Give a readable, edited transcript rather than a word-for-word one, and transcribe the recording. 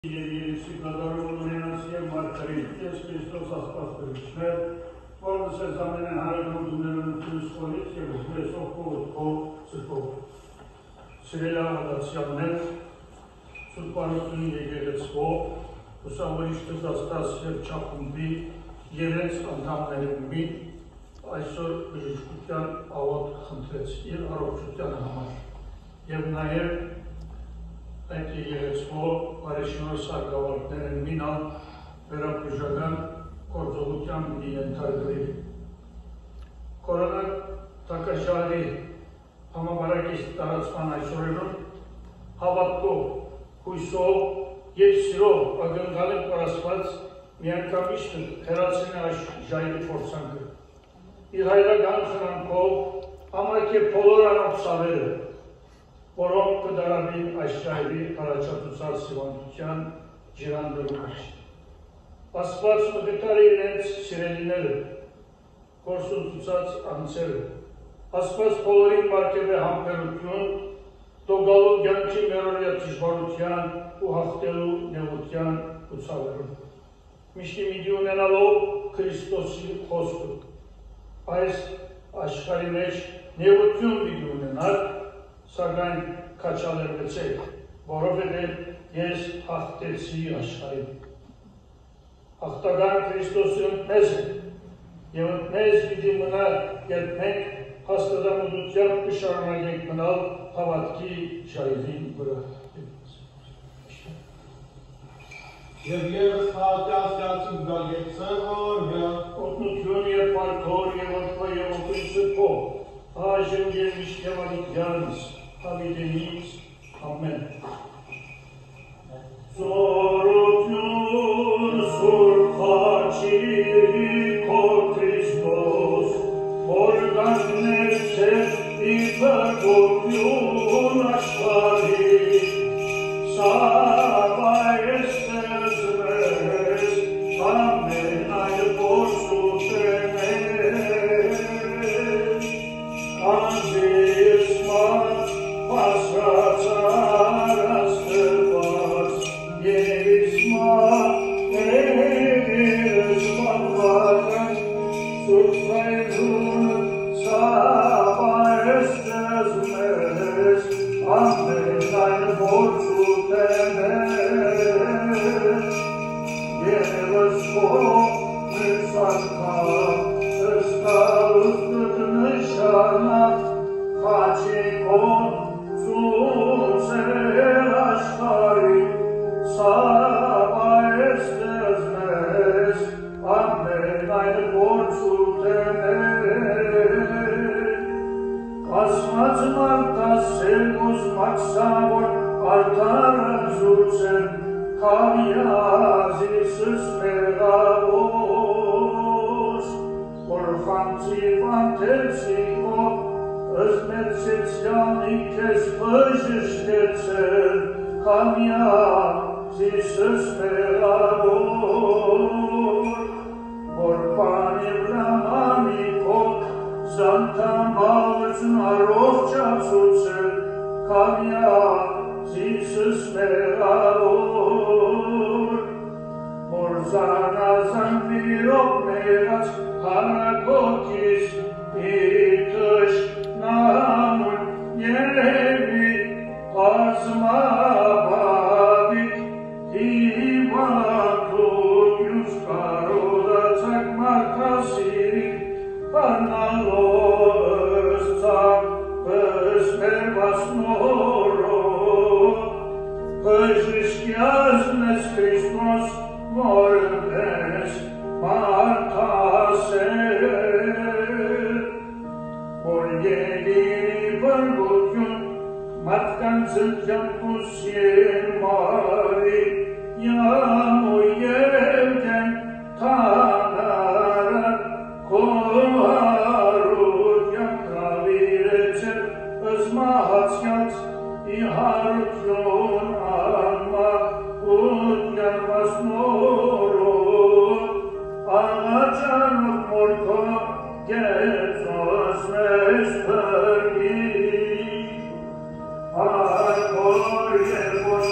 Iisus, Darul Dumnezeu, Mărturie, Iisus Hristos a spus pe Sfânt, Domnul să examene Harul Dumnezeu Sfoliție, Dumnezeu Sfântul, Sfântul, Adațiamen, Sfântul Iegerețvo, Usavăriște de Astasie, Ceacumbi, Iereț, Antamnerembi, Այսօր բժշկության աղոտ խնդրեց իր առողջության համար եւ նաեւ այդ եկեղեցու բարեշնոր սարգսակներն մինալ վերաբուժական գործողության ենթարկվի կորոնա տակաշարի համավարակից տարածման այսօրերում հավատքով հույսով եւ սիրով ակնկալել պարասված միանգամից հերացնի այս ժայռի փորձանքը իր հայրական խնամքով ամայք է բոլոր անոպսավերը, որոնք կդարավին այս ժայռի առաջացուցած սիվանդության ջրանդրու մեջ։ Աստված մգտարի իրենց սիրելիները, գործունեացած անձերը, Աստված բոլորին պարգև է համբերություն, տոգալու կյանքի մերօրյա դժվարության ու հաղթելու նեղության ու ցավերում։ Միշտ մի ունենալով Քրիստոսի խոսքը այս աշխարհի մեջ նեղություն պիտի ունենալ, սակայն քաջալերվեցեք, որովհետև ես հաղթեցի աշխարհին։ Հաղթական Քրիստոսն մեզ է, եւ մեզ պիտի մնա, երբ մենք հաստատամտությամբ կշարունակենք մնալ հավատքի ժայռի վրա։ Եվ ես հատյասյացում գագեցեմ, որ օգնություն և պարգոր և ոտքո և օգնցպո, այժմ և միշտ և ալիքյանից, հավիտենից, ամեն։ Զորություն սուրբ խաչի քո Քրիստոս, որ կանգնեցես իր փրկություն աշխարհի, Our